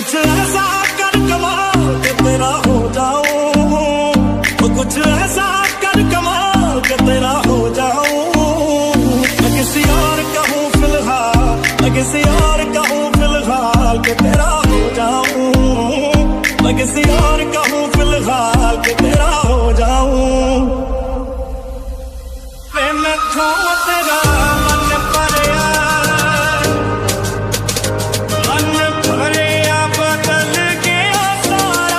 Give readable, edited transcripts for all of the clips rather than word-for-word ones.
कुछ ऐसा कर कमाल के तेरा हो जाऊं, तो कुछ ऐसा कर कमाल के तेरा हो जाऊं। मैं किसी और कहूँ फिलहाल, मैं किसी और कहूँ फिलहाल के तेरा हो जाऊं, मैं किसी और कहूँ फिलहाल के तेरा हो जाऊं। प्रेम छूं तेरा मन भरिया, मन भरिया बदल गया सारा।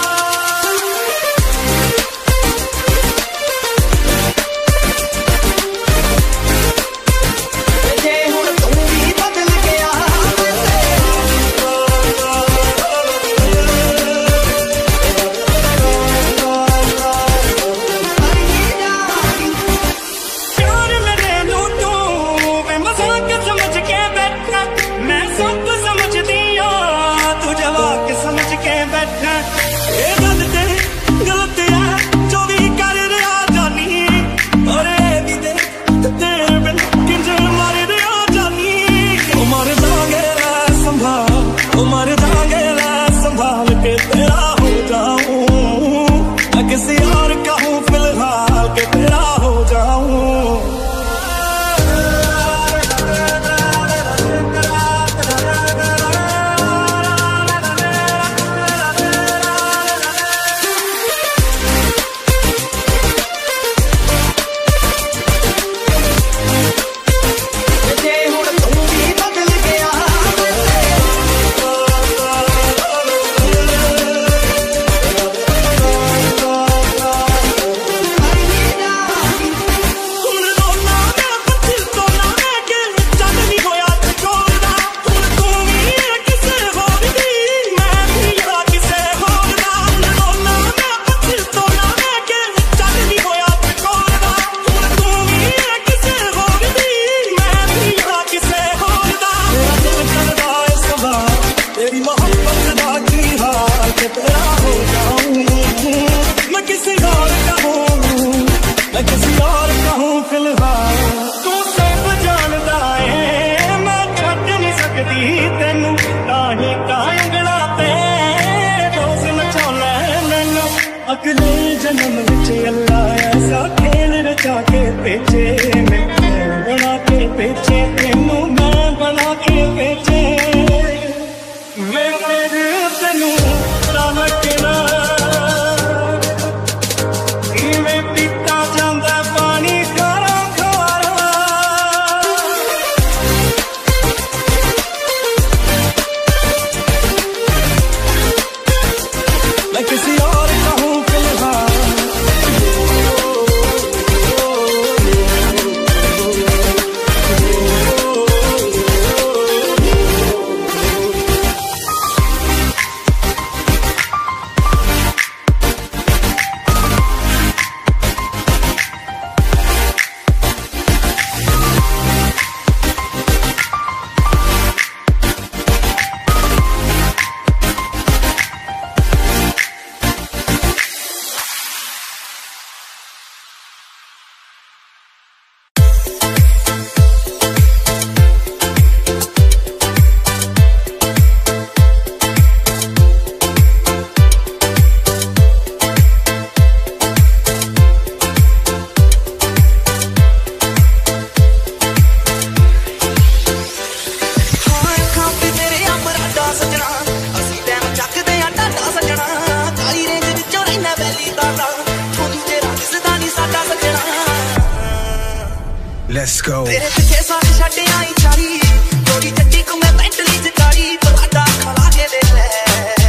जे हुण तू भी बदल गया प्यार मेरे नू तू वे मजाक समझ के बैठा, मैं सब समझदी हां तू जवाक समझ के बैठा। ये गल ते गलत है जो भी कर रहा जानी, अरे भी दे तेरे बिन किंज मर रहा जानी। ओ मर जागे ला संभाल, ओ मर जागे ला संभाल के तेरा हो जाऊं, मैं किसी और कहूँ फिलहाल के तेरा हो जाऊं। जे हुण तू भी बदल गया ਹੁਣ ਰੋਣਾ ਮੈਂ ਪੱਥਰ ਤੋਂ ਨਾ ਮੈਂ ਕਿ ਚੱਲ ਨਹੀਂ ਹੋਇਆ ਚੋਰਦਾ। ਹੁਣ ਤੂੰ ਵੀ ਕਿਸੇ ਹੋਰ ਦੀ, ਮੈਂ ਵੀ ਆ ਕਿਸੇ ਹੋਰ ਦਾ। ਹੁਣ ਰੋਣਾ ਮੈਂ ਪੱਥਰ ਤੋਂ ਨਾ ਮੈਂ ਕਿ ਚੱਲ ਨਹੀਂ ਹੋਇਆ ਚੋਰਦਾ। ਹੁਣ ਤੂੰ ਵੀ ਕਿਸੇ ਹੋਰ ਦੀ, ਮੈਂ ਵੀ ਆ ਕਿਸੇ ਹੋਰ ਦਾ। ਮੇਰਾ ਦਿਲ ਕਰਦਾ ਏ ਸਵਾਲ ਤੇਰੀ ਮੁਹੱਬਤ ਦਾ ਕੀ ਹਾਲ ਕਿ ਤੇਰਾ ਹੋ ਜਾऊं, मैं किसी और कहूँ, मैं किसी और कहूँ फिलहाल। तू सब जानदा है मैं छੱਡ नहीं सकती तेनू, ताही कांगड़ा ते रोज नचाउना मैनू। अगले जन्म विच अल्लाह ऐसा खेल रचा के भेजे, मैं बना के भेजे तेनू, मैं बना के भेजे। मैं मेरे तेनू रखना मैं पीता जांदा पानी खारा खारा। मैं किसी और कहूँ फिलहाल, Let's go. तेरे पीछे साथ छड्डे आई चारी, थोड़ी चड्डी को मैं पेंट ली जकारी, तोड़ा खला के दे ले।